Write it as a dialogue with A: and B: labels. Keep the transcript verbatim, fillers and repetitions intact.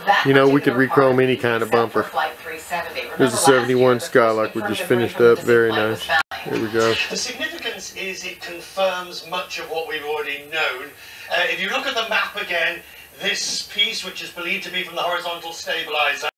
A: You know, we could rechrome any kind of bumper. There's a seventy-one Skylark we just finished up. Very nice. Here we go.
B: The significance is it confirms much of what we've already known. Uh, if you look at the map again, this piece, which is believed to be from the horizontal stabilizer,